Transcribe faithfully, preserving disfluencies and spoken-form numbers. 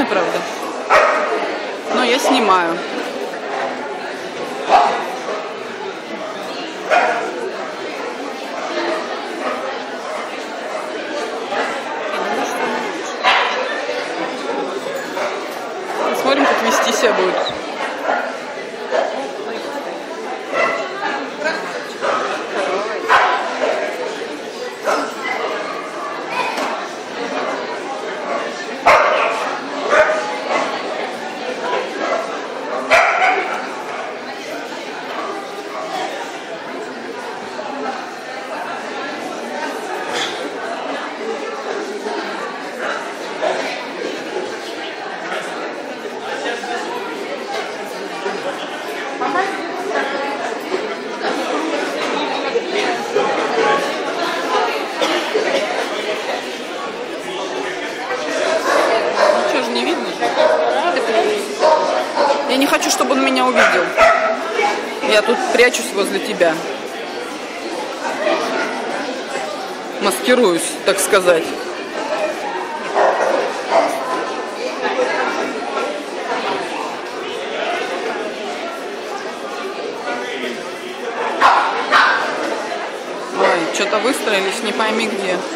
видно, правда? Но я снимаю. Посмотрим, как вести себя будет. Я не хочу, чтобы он меня увидел. Я тут прячусь возле тебя. Маскируюсь, так сказать. Ой, что-то выстроились, не пойми где.